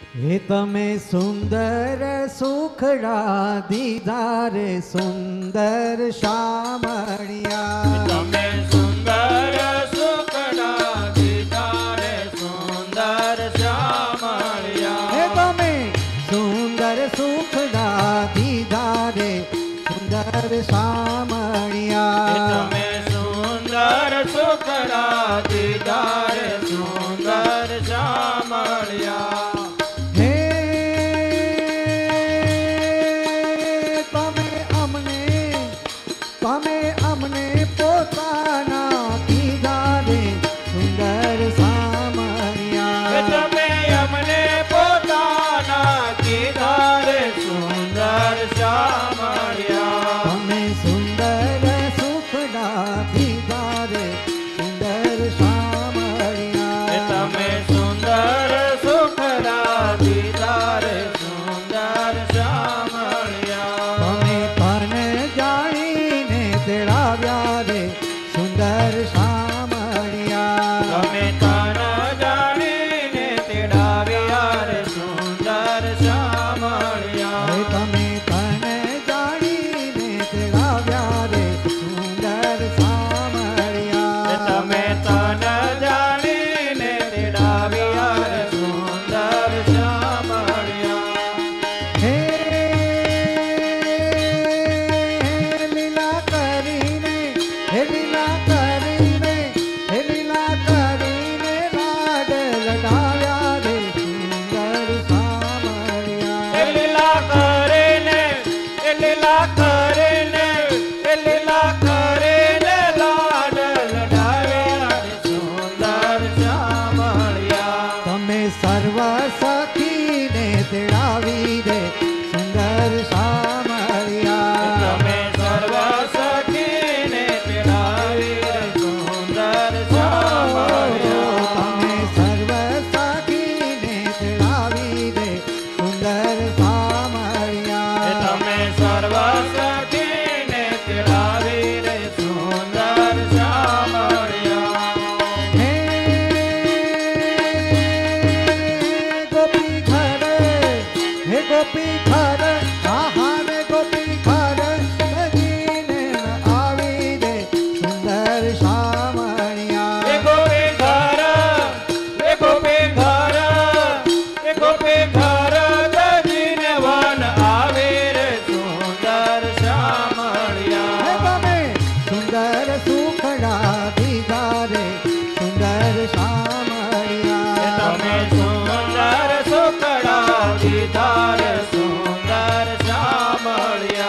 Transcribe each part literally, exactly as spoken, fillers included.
हे तमे सुंदर सुखड़ा दीदा रे सुंदर शामणिया। तमे सुंदर सुखड़ा दीदा रे सुंदर शामणिया। हे तमे सुंदर सुखड़ा दीदा रे सुंदर शामणिया। तमे सुंदर सुखड़ा दीदा रे सुंदर शामणिया। તમે અમને પોતાના કીધા રે સુંદર સામણિયા। તમે અમને પોતાના કીધા રે સુંદર શામળિયા। તમે સુંદર સુખડા દીધા રે સુંદર શામળિયા। તમે સુંદર સુખડા દીધા રે સુંદર શામળિયા। તમે તને જાણી તેડાવ્યા રે સુંદર શામળિયા। તમે તન જાણીને તેડાવ્યા રે સુંદર શામળિયા। તમે તને જાણીને તેડાવ્યા રે સુંદર શામળિયા। તમે તન જાણીને તેડાવ્યા રે સુંદર શામળિયા। હે લીલા કરીને હે લીલા કરીને હે લીલા કરીને લાડ લડાવ્યા રે સુંદર શામળિયા। એ લીલા કરીને એ લીલા કરીને એ લીલા કરીને લાડ લડાવ્યા રે સુંદર શામળિયા। તમે સર્વ સખીને તેડાવી રે સુંદર શામળિયા। તમે સર્વ સખીને તેડાવી રે સુંદર શામળિયા। તમે સર્વ સખીને તેડાવી રે સુંદર શામળિયા। તમે સર્વ સખીને તેડાવી રે સુંદર શામળિયા। હે ગોપી ઘર હે ગોપી ઘર આહા રે ગોપી ઘર સજીને આવી રે સુંદર શામળિયા। એ ગોપી ઘર એ ગોપી ઘર એ ગોપી ઘર દજીને વન આવે રે સુંદર શામળિયા। હે તમે સુંદર સુખડા દીધા રે સુંદર શામળિયા। તમે સુંદર સુખડા દીધા રે સુંદર શામળિયા।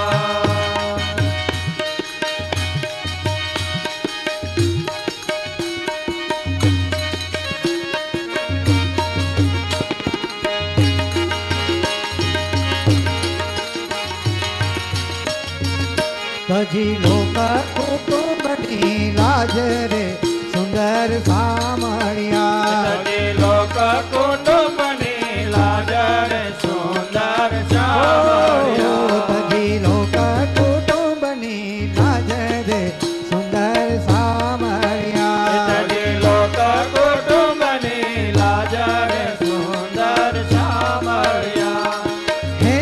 તજી લોક કુટુંબની લાજ રે સુંદર શામળિયા। તજી લોક કુટુંબની લાજ રે સુંદર શામળિયા। તજી લોક કુટુંબની લાજ રે સુંદર શામળિયા। તજી લોક કુટુંબની લાજ રે સુંદર શામળિયા। હે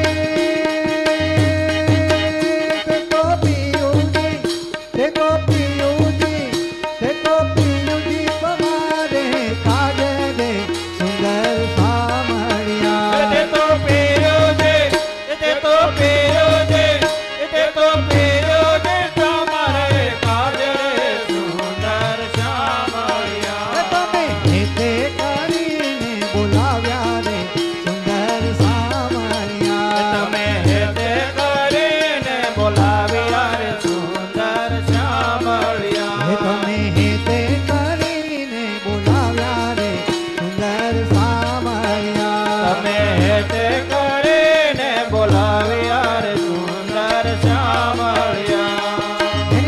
તે ગોપીઓજી તે ગોપીઓજી તે ગોપીઓજી તમારે કાજ રે સુંદર શામળિયા। તે તો પીરો છે તે તો પીરો છે તે તો પીરો છે તમારે કાજ રે સુંદર શામળિયા। તમે હેતે કરીને બોલાવ્યા રે સુંદર શામળિયા। તમે હેતે કરીને બોલાવ્યા રે સુંદર શામળિયા। હે તમે હેતે કરીને બોલાવ્યા રે સુંદર શામળિયા। તમે હેતે કરીને બોલાવ્યા રે સુંદર શામળિયા। હે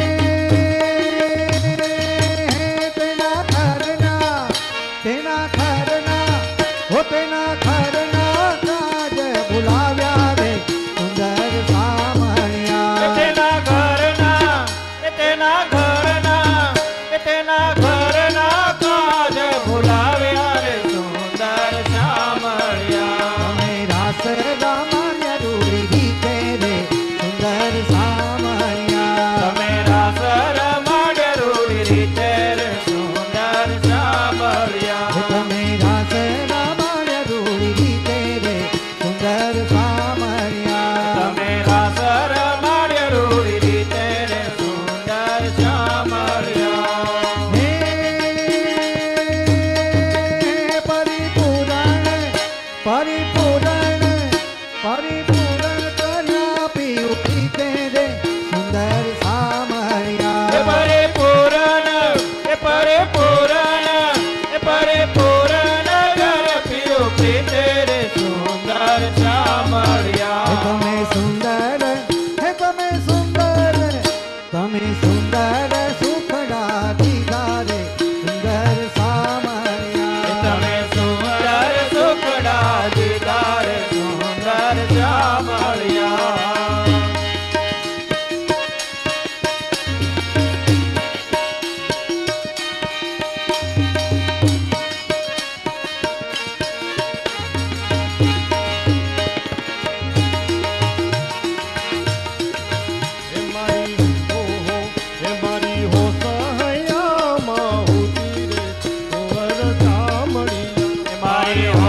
તેના ઘરના તેના ઘરના હો તેના ઘરના કાજ બોલાવ્યા રે સુંદર શામળિયા। તેના ઘરના તેના ઘરના તેના ઘરના કાજ ભૂલાવ્યા રે સુંદર શામળિયા।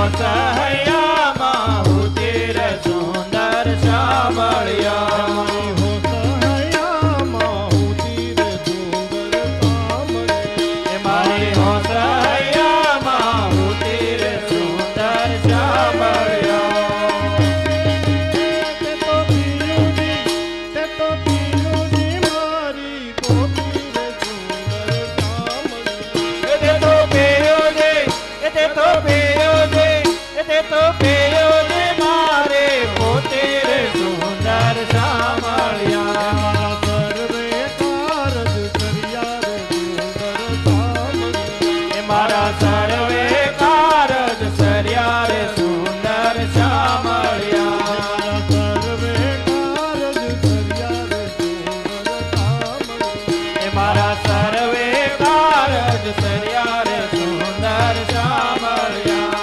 હોસૈયામાં ઉતીર સુંદર સાંભળ્યા મારી હોસૈયામાં ઉતીર સુંદર સાંભળ્યા તે તો પીયુજી તે તો પીયુજી મારી પોતી રે સુંદર સાંભળ્યા તે તો પેયો દે તે તો પેયો દે તે તો પેયો દે મારે પોતે રે સુંદર સાંભળ્યા મારા સર્વે કારજ સરિયા રે સુંદર સાંભળ્યા એ મારા સર્વે કારજ સરિયા રે સુંદર સાંભળ્યા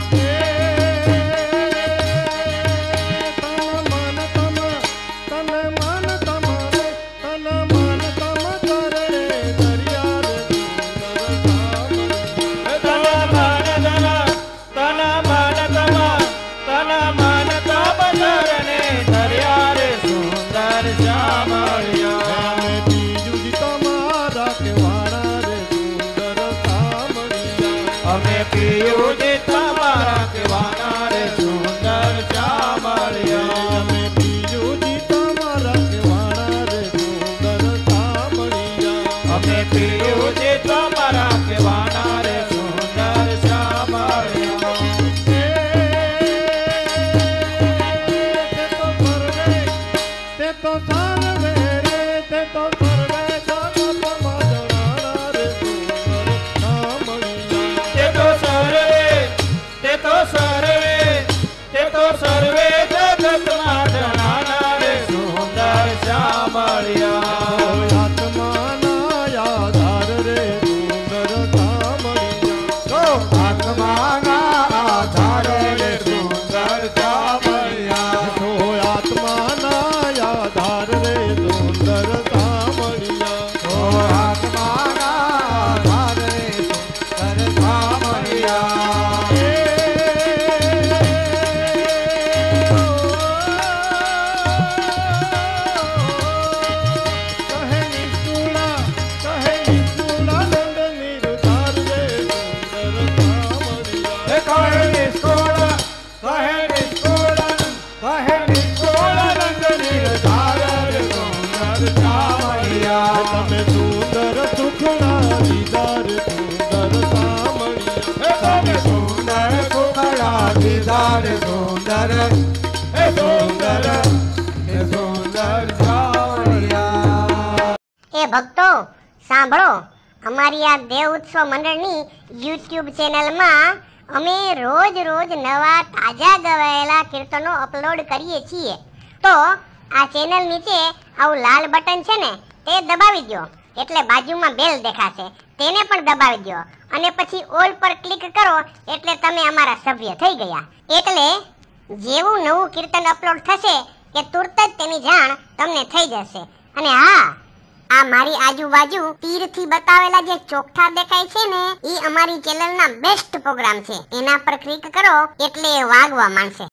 અમે પીયું જે તમારા કહેવાના રે સુંદર સાંભળ્યા અમે પીયુજી તમારા કહેવાના રે સુંદર સાંભળ્યા અમે પીયું જે તમારા કહેવાના રે સુંદર સાંભળ્યા તે તો સર્વે રે તે તો સર્વે જગતમાં જણાના રે સુંદર સાંભળ્યા તે તો સર્વે તે તો સર્વે તે તો સર્વે જગતમાં જણાના રે સુંદર સાંભળ્યા આત્માના આધાર રે સુંદર સાંભળ્યા આત્માના આધારે રે સુંદર સાંભળ્યા તો આત્માના આધાર રે સુંદર સાંભળ્યા ઓ આત્માના આધારે સુંદર સાંભળ્યા કહે નિષ્ઠુલા કહે નિષ્ઠુલા દંડ નિર્ધાર રે સુંદર સાંભળ્યા એ કહે નિષ્કોળ કહે નિષ્કોળ કહે નિષ્કોળ રંગ નિર્ધાર રે સુંદર સાંભળ્યા તમે સુંદર સુખડા દીદાર સુંદર સાંભળ્યા એ તમે સુંદર સુંદરા દીદાર સુંદર એ સુંદર એ સુંદર સાંભળ્યા એ ભક્તો સાંભળો, અમારી આ દેવ ઉત્સવ મંડળની યુટ્યુબ ચેનલમાં અમે રોજ રોજ નવા તાજા ગવાયેલા કીર્તનો અપલોડ કરીએ છીએ. તો આ ચેનલ નીચે આવું લાલ બટન છે ને તે દબાવી દો, એટલે બાજુમાં બેલ દેખાશે, તેને પણ દબાવી દો અને પછી ઓલ પર ક્લિક કરો એટલે તમે અમારા સભ્ય થઈ ગયા. એટલે જેવું નવું કીર્તન અપલોડ થશે કે તુરત જ તેની જાણ તમને થઈ જશે. અને હા, આ મારી આજુબાજુ તીરથી બતાવેલા જે ચોકઠા દેખાય છે ને, ઈ અમારી ચેનલના બેસ્ટ પ્રોગ્રામ છે. એના પર ક્લિક કરો એટલે એ વાગવા માંડશે.